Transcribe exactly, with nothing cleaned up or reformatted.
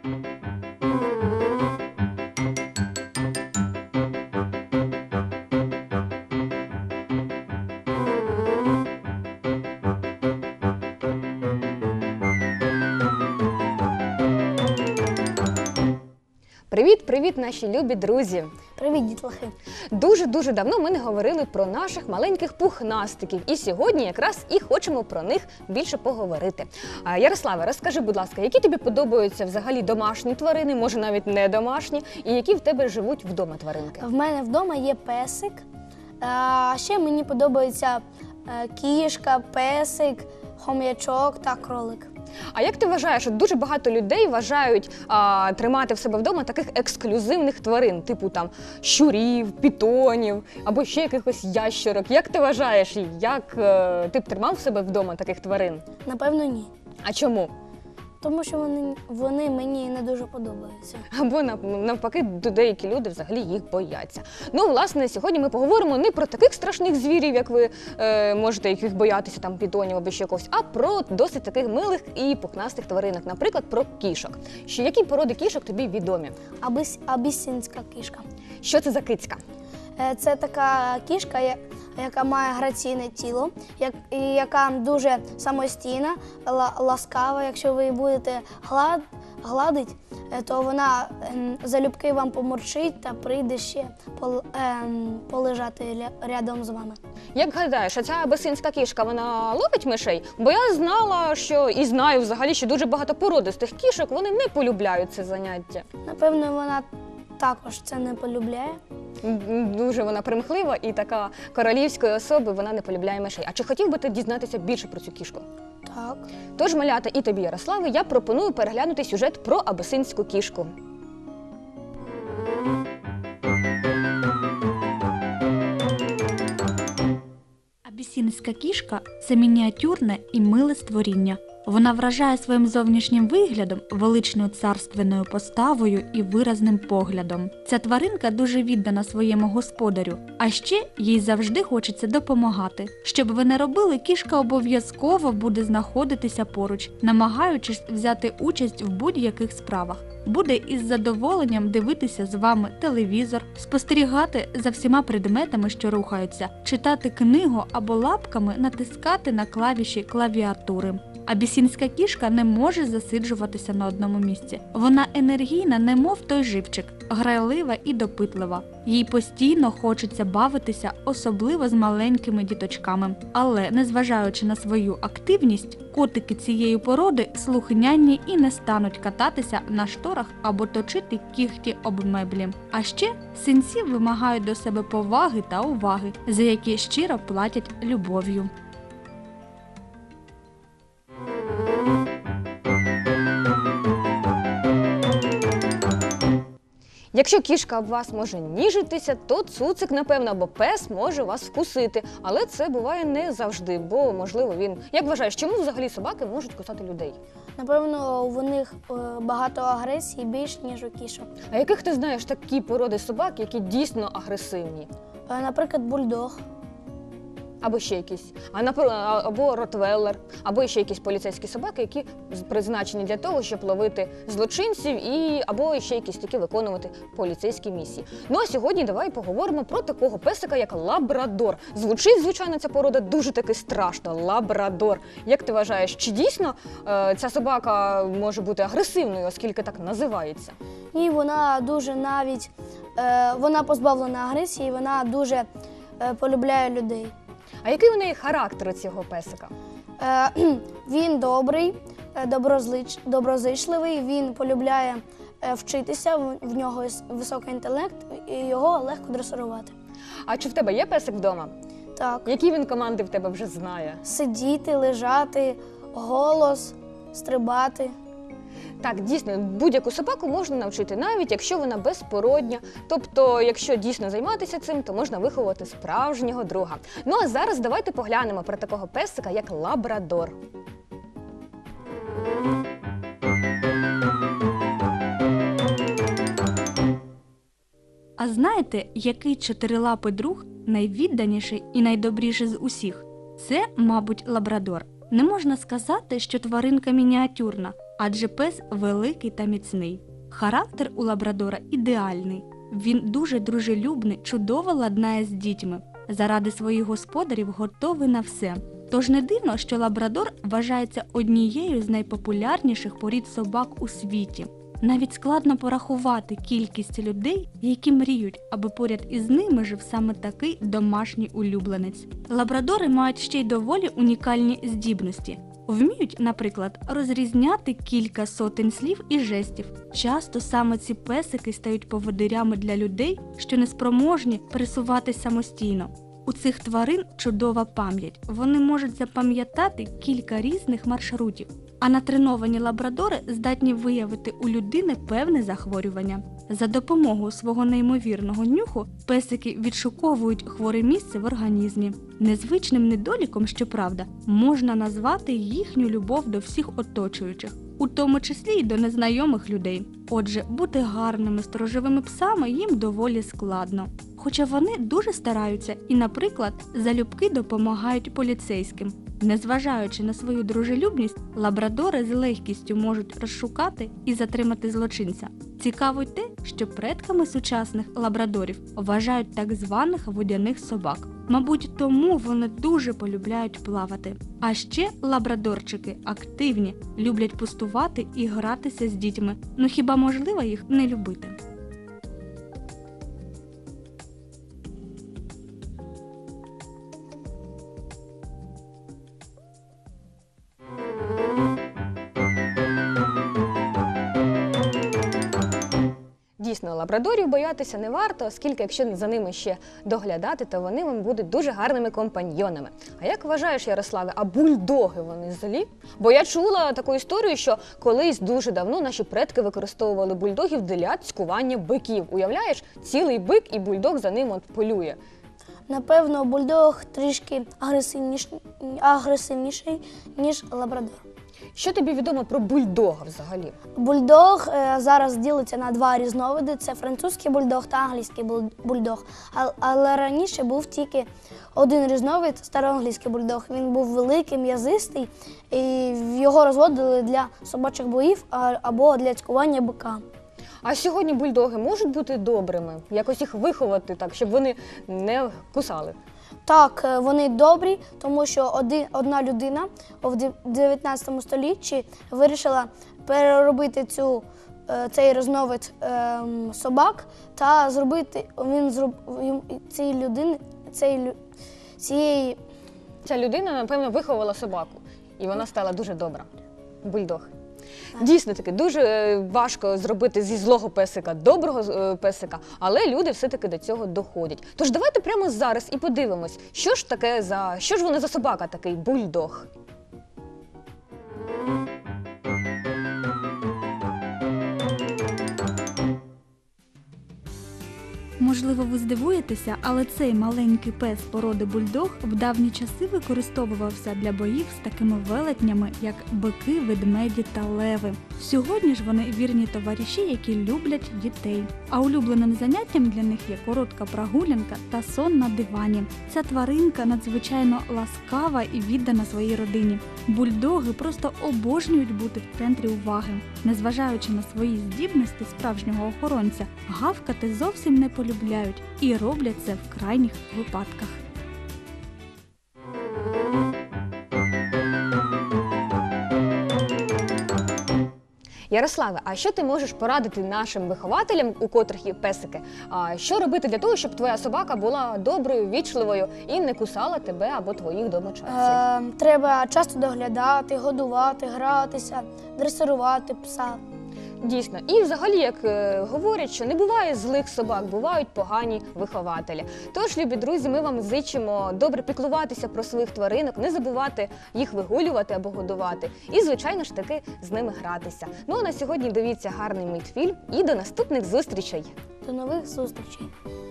Привіт-привіт, наші любі друзі! Привіт, дітлахи! Дуже-дуже давно ми не говорили про наших маленьких пухнастиків. І сьогодні якраз і хочемо про них більше поговорити. Ярославе, розкажи, будь ласка, які тобі подобаються взагалі домашні тварини, може навіть не домашні, і які в тебе живуть вдома тваринки? В мене вдома є песик. А ще мені подобаються кішка, песик, хом'ячок та кролик. А як ти вважаєш, от дуже багато людей вважають а, тримати в себе вдома таких ексклюзивних тварин, типу там щурів, пітонів або ще якихось ящерок. Як ти вважаєш, як е, ти б тримав в себе вдома таких тварин? Напевно, ні. А чому? Тому що вони, вони мені не дуже подобаються. Або навпаки, деякі люди взагалі їх бояться. Ну, власне, сьогодні ми поговоримо не про таких страшних звірів, як ви е, можете яких боятися, там пітонів або ще когось, а про досить таких милих і пухнастих тваринок, наприклад, про кішок. Що, які породи кішок тобі відомі? Абіс, абісінська кішка. Що це за кицька? Це така кішка, яка має граційне тіло, яка дуже самостійна, ласкава. Якщо ви її будете гладити, то вона залюбки вам помурчить та прийде ще полежати рядом з вами. Як гадаєш, а ця абісинська кішка, вона ловить мишей? Бо я знала, що і знаю взагалі, що дуже багато породистих кішок, вони не полюбляють це заняття. Напевно, вона також це не полюбляє. Дуже вона примхлива і така королівської особи, вона не полюбляє мишей. А чи хотів би ти дізнатися більше про цю кішку? Так. Тож, малята, і тобі, Ярославе, я пропоную переглянути сюжет про абісинську кішку. Абісинська кішка – це мініатюрне і миле створіння. Вона вражає своїм зовнішнім виглядом, величною царственною поставою і виразним поглядом. Ця тваринка дуже віддана своєму господарю, а ще їй завжди хочеться допомагати. Що б ви не робили, кішка обов'язково буде знаходитися поруч, намагаючись взяти участь в будь-яких справах. Буде із задоволенням дивитися з вами телевізор, спостерігати за всіма предметами, що рухаються, читати книгу або лапками натискати на клавіші клавіатури. Абісинська кішка не може засиджуватися на одному місці. Вона енергійна, немов той живчик, грайлива і допитлива. Їй постійно хочеться бавитися, особливо з маленькими діточками. Але, незважаючи на свою активність, котики цієї породи слухняні і не стануть кататися на шторах або точити кігті об меблі. А ще синці вимагають до себе поваги та уваги, за які щиро платять любов'ю. Якщо кішка об вас може ніжитися, то цуцик, напевно, або пес може вас вкусити. Але це буває не завжди, бо, можливо, він… Як вважаєш, чому взагалі собаки можуть кусати людей? Напевно, у них багато агресії більш, ніж у кішок. А яких ти знаєш такі породи собак, які дійсно агресивні? Наприклад, бульдог. Або ще якісь, або ротвейлер, або ще якісь поліцейські собаки, які призначені для того, щоб ловити злочинців, і або ще якісь такі виконувати поліцейські місії. Ну а сьогодні давай поговоримо про такого песика, як лабрадор. Звучить, звичайно, ця порода дуже таки страшно. Лабрадор. Як ти вважаєш, чи дійсно е, ця собака може бути агресивною, оскільки так називається? Ні, вона дуже навіть, е, вона позбавлена агресії, вона дуже е, полюбляє людей. А який у неї характер цього песика? Е, він добрий, доброзич, доброзичливий, він полюбляє е, вчитися, в нього високий інтелект і його легко дресирувати. А чи в тебе є песик вдома? Так. Які він команди в тебе вже знає? Сидіти, лежати, голос, стрибати. Так, дійсно, будь-яку собаку можна навчити, навіть якщо вона безпородня. Тобто, якщо дійсно займатися цим, то можна виховати справжнього друга. Ну а зараз давайте поглянемо про такого песика, як лабрадор. А знаєте, який чотирилапий друг найвідданіший і найдобріший з усіх? Це, мабуть, лабрадор. Не можна сказати, що тваринка мініатюрна, адже пес великий та міцний. Характер у лабрадора ідеальний. Він дуже дружелюбний, чудово ладнає з дітьми. Заради своїх господарів готовий на все. Тож не дивно, що лабрадор вважається однією з найпопулярніших порід собак у світі. Навіть складно порахувати кількість людей, які мріють, аби поряд із ними жив саме такий домашній улюбленець. Лабрадори мають ще й доволі унікальні здібності. Вміють, наприклад, розрізняти кілька сотень слів і жестів. Часто саме ці песики стають поводирями для людей, що не спроможні пересуватись самостійно. У цих тварин чудова пам'ять. Вони можуть запам'ятати кілька різних маршрутів. А натреновані лабрадори здатні виявити у людини певне захворювання. За допомогою свого неймовірного нюху песики відшуковують хворе місце в організмі. Незвичним недоліком, щоправда, можна назвати їхню любов до всіх оточуючих, у тому числі й до незнайомих людей. Отже, бути гарними сторожовими псами їм доволі складно. Хоча вони дуже стараються і, наприклад, залюбки допомагають поліцейським. Незважаючи на свою дружелюбність, лабрадори з легкістю можуть розшукати і затримати злочинця. Цікаво й те, що предками сучасних лабрадорів вважають так званих водяних собак. Мабуть, тому вони дуже полюбляють плавати. А ще лабрадорчики активні, люблять пустувати і гратися з дітьми. Ну хіба можливо їх не любити? Дійсно, лабрадорів боятися не варто, оскільки якщо за ними ще доглядати, то вони вам будуть дуже гарними компаньйонами. А як вважаєш, Ярославе, а бульдоги вони злі? Бо я чула таку історію, що колись дуже давно наші предки використовували бульдогів для цькування биків. Уявляєш, цілий бик і бульдог за ним от полює. Напевно, бульдог трішки агресивніший, агресивніший ніж лабрадор. Що тобі відомо про бульдога взагалі? Бульдог е, зараз ділиться на два різновиди – це французький бульдог та англійський бульдог. А, але раніше був тільки один різновид – староанглійський бульдог. Він був великий, м'язистий, і його розводили для собачих боїв а, або для цькування бика. А сьогодні бульдоги можуть бути добрими? Якось їх виховати так, щоб вони не кусали? Так, вони добрі, тому що один, одна людина в дев'ятнадцятому столітті вирішила переробити цю, цей різновид е, собак та зробити, він зроб, цій людини, цій, цієї... Ця людина, напевно, виховала собаку, і вона стала дуже добра. Бульдог. Дійсно таки, дуже важко зробити зі злого песика доброго песика, але люди все-таки до цього доходять. Тож давайте прямо зараз і подивимось, що ж таке за, що ж воно за собака такий бульдог. Можливо, ви здивуєтеся, але цей маленький пес породи бульдог в давні часи використовувався для боїв з такими велетнями, як бики, ведмеді та леви. Сьогодні ж вони вірні товариші, які люблять дітей. А улюбленим заняттям для них є коротка прогулянка та сон на дивані. Ця тваринка надзвичайно ласкава і віддана своїй родині. Бульдоги просто обожнюють бути в центрі уваги. Незважаючи на свої здібності справжнього охоронця, гавкати зовсім не полюбляють і роблять це в крайніх випадках. Ярославе, а що ти можеш порадити нашим вихователям, у котрих є песики, а що робити для того, щоб твоя собака була доброю, вічливою і не кусала тебе або твоїх домочадців? Е, треба часто доглядати, годувати, гратися, дресирувати пса. Дійсно. І взагалі, як е, говорять, що не буває злих собак, бувають погані вихователі. Тож, любі друзі, ми вам зичимо добре піклуватися про своїх тваринок, не забувати їх вигулювати або годувати. І, звичайно ж таки, з ними гратися. Ну а на сьогодні дивіться гарний мультфільм і до наступних зустрічей! До нових зустрічей!